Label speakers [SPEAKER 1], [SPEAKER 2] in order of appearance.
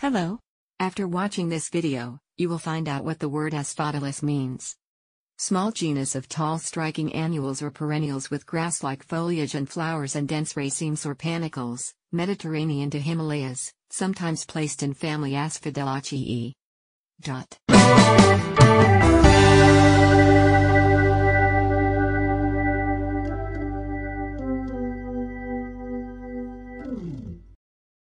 [SPEAKER 1] Hello. After watching this video, you will find out what the word Asphodelus means. Small genus of tall striking annuals or perennials with grass-like foliage and flowers and dense racemes or panicles, Mediterranean to Himalayas, sometimes placed in family Asphodelaceae.